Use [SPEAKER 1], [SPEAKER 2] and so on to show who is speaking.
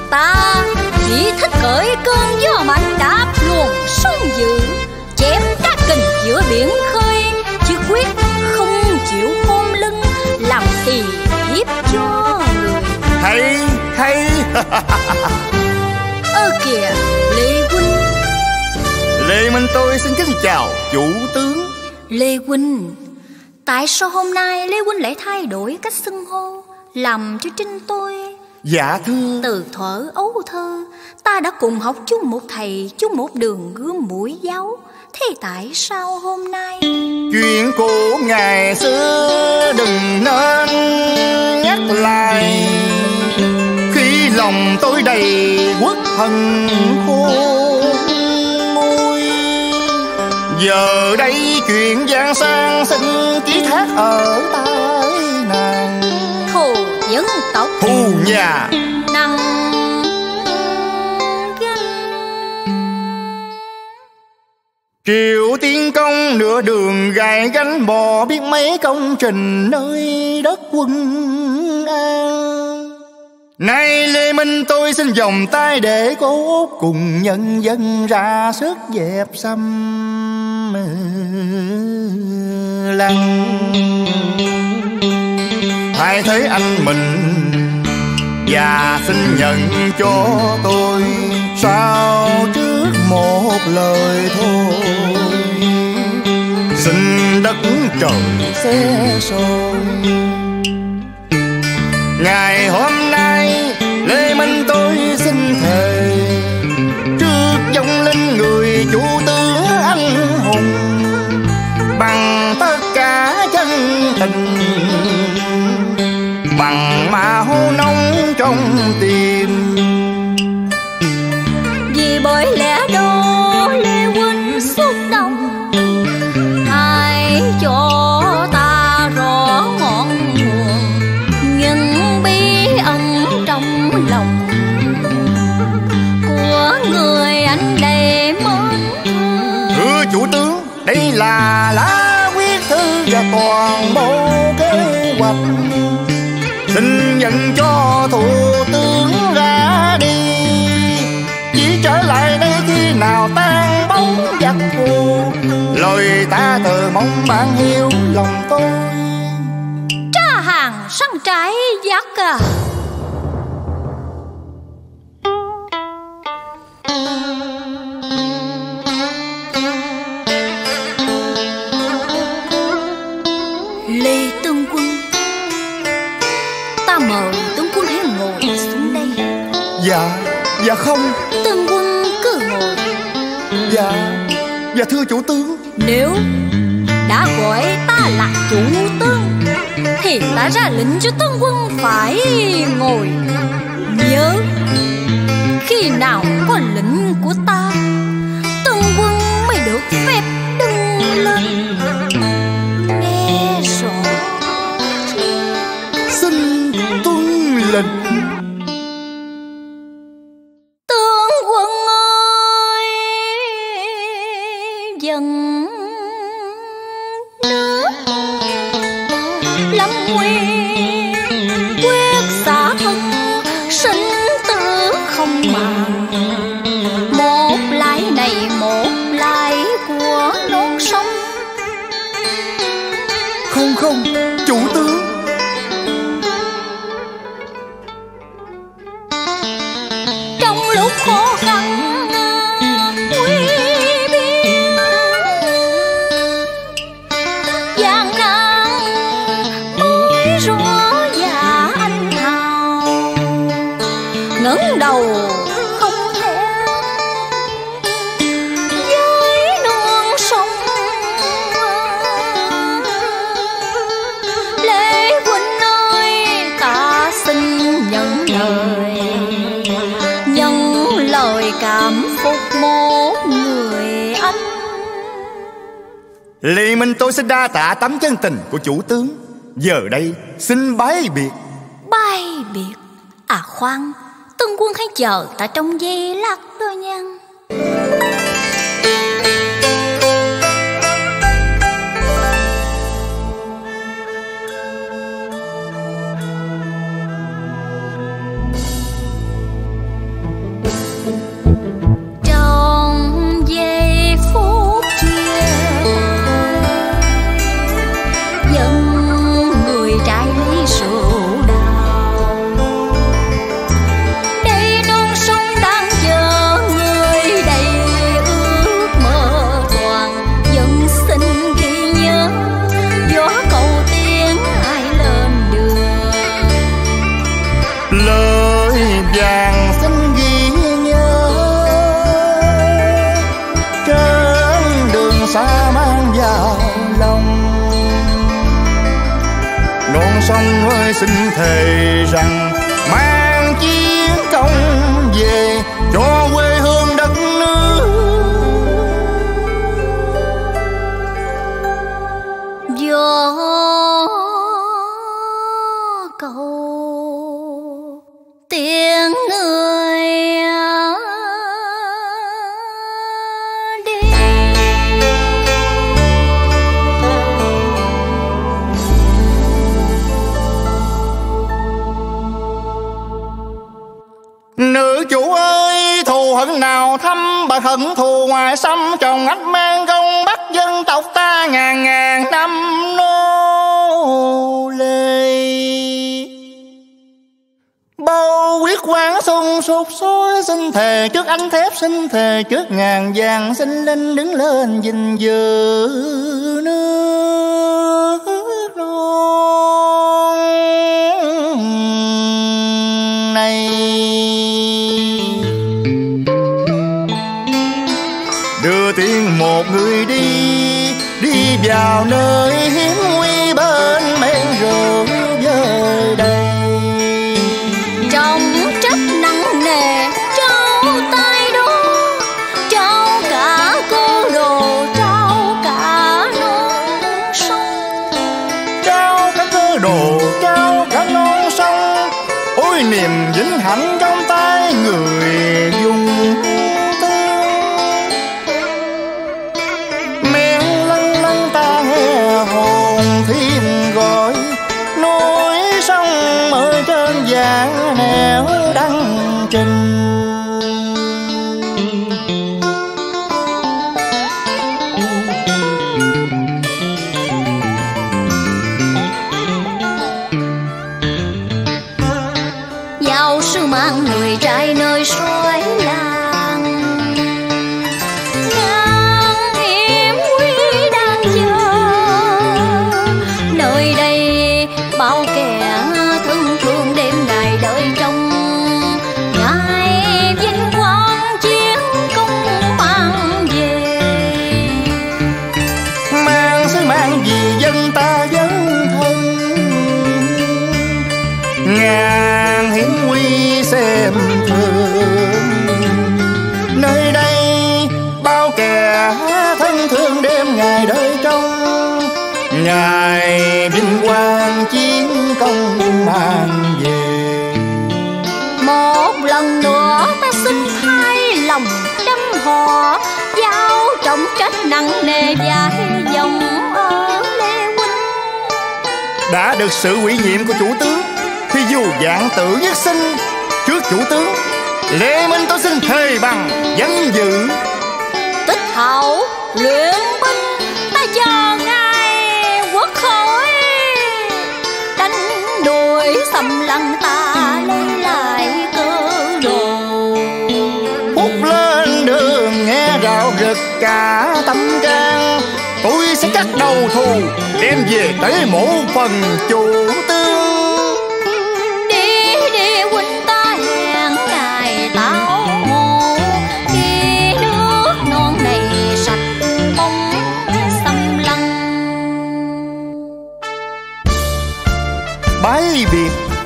[SPEAKER 1] Ta chỉ thích cởi cơn gió mạnh đạp luồng sóng dữ, chém cá kình giữa biển khơi, chứ quyết không chịu khom lưng làm tỳ thiếp cho người.
[SPEAKER 2] Hay hay.
[SPEAKER 1] Kìa Lê huynh.
[SPEAKER 2] Lê Minh tôi xin kính chào chủ tướng.
[SPEAKER 1] Lê huynh, tại sao hôm nay Lê huynh lại thay đổi cách xưng hô, làm cho Trinh tôi?
[SPEAKER 2] Dạ thưa.
[SPEAKER 1] Từ thuở ấu thơ, ta đã cùng học chung một thầy, chung một đường gươm mũi giáo. Thế tại sao hôm nay?
[SPEAKER 2] Chuyện cũ ngày xưa đừng nên nhắc lại, khi lòng tôi đầy uất hận khôn nguôi. Giờ đây chuyện gian sang xin ký thác ở tay nàng.
[SPEAKER 1] Thù dân tộc,
[SPEAKER 2] thù nhà
[SPEAKER 1] năng
[SPEAKER 2] Triệu Tiên Công nửa đường gài gánh bò, biết mấy công trình nơi đất quân an. Nay Lê Minh tôi xin vòng tay để cố cùng nhân dân ra sức dẹp xâm lăng. Hãy thấy anh mình và xin nhận cho tôi sao trước một lời thôi. Xin đất trời xe soi, ngày hôm nay Lê Minh tôi xin thề trước vong linh người chủ tướng anh hùng, bằng tất cả chân tình, bằng máu nóng trong tim.
[SPEAKER 1] Vì bởi lẽ đó Lê huynh xúc động, hãy cho ta rõ ngọn nguồn những bí ẩn trong lòng của người anh đầy mến thương.
[SPEAKER 2] Thưa chủ tướng, đây là lá quyết thư và toàn bộ kế hoạch. Xin nhận cho thủ tướng ra đi, chỉ trở lại đây khi nào tan bóng giặc thù. Lời ta thờ mong bạn hiểu lòng tôi.
[SPEAKER 1] Tra hàng săn trái giặc à. Lê tướng quân, ta mời tướng quân hãy ngồi xuống đây.
[SPEAKER 2] Dạ không.
[SPEAKER 1] Tướng quân cứ ngồi.
[SPEAKER 2] Dạ thưa chủ tướng.
[SPEAKER 1] Nếu đã gọi ta là chủ tướng thì ta ra lệnh cho tướng quân phải ngồi. Nhớ, khi nào có lệnh của ta, tướng quân mới được phép đứng lên. Nghe rõ.
[SPEAKER 2] Xin tuân lệnh.
[SPEAKER 1] Tướng quân ơi, dần nước lâm nguy, quyết xả thân sinh tử không màng. Một lái này một lái của non sông.
[SPEAKER 2] Không, chủ tướng.
[SPEAKER 1] Trong lúc khó khăn nguy biên, gian nan mới rõ dạ anh hào. Ngẩng đầu không thể với non sông. Lê huynh ơi, ta xin nhận lời cảm phục một người anh.
[SPEAKER 2] Lê Minh tôi xin đa tạ tấm chân tình của chủ tướng. Giờ đây xin bái biệt.
[SPEAKER 1] Bái biệt? À khoan, tướng quân hãy chờ ta trong giây lát thôi nha.
[SPEAKER 2] non sông ơi xin thề rằng mang chiến công về cho quê hương đất nước.
[SPEAKER 1] Gió cầu tiếng người đi.
[SPEAKER 2] Nữ chủ ơi, thù hận nào thăm bạc hận thù ngoài xăm, chồng ách mang công bắt dân tộc ta ngàn ngàn năm nô lệ. Bao quyết quán sung sục sôi, xin thề trước ánh thép, xin thề trước ngàn vàng sinh linh đứng lên gìn giữ nước non này. Đưa tiếng một người đi vào nơi hiếm nguy bên men rượu vơi đầy.
[SPEAKER 1] Trong trách nặng nề trao tay đó, trao cả cơ đồ, trao cả non sông,
[SPEAKER 2] Trao cả cơ đồ, trao cả non sông. Ôi niềm vĩnh hạnh trong tay người dùng thương. Men lân lân ta nghe hồn thiên gọi, núi sông ở trên vàng nẻo đăng trình.
[SPEAKER 1] giáo sư mang người trai nơi suối làng, ngang hiểm nguy đang chờ. Nơi đây bao kẻ thân thương đêm ngày đợi trông, ngày vinh quang chiến công mang về.
[SPEAKER 2] Mang sứ mang vì dân ta dấn thân, ngàn hiểm nguy xem thường. Nơi đây bao kẻ thân thương đêm ngày đợi trông, ngày vinh quang chiến công mang về.
[SPEAKER 1] Một lần nữa ta xin thay lòng đâm họ, giao trọng trách nặng nề và hy vọng ở Lê Huynh.
[SPEAKER 2] Đã được sự ủy nhiệm của chủ tướng, thì dù vạn tử nhất sinh trước chủ tướng, Lê Minh tôi xin thề bằng danh dự.
[SPEAKER 1] Tích hậu luyện binh, ta chờ ngài quốc khởi, đánh đuổi xâm lăng ta lấy lại cơ đồ.
[SPEAKER 2] Phút lên đường nghe rạo rực cả tâm can, tôi sẽ cắt đầu thù đem về tế mộ phần chủ tướng.
[SPEAKER 1] Đi đi huynh ta hẹn ngài tảo mộ, khi nước non này sạch bóng xâm lăng.
[SPEAKER 2] Bái biệt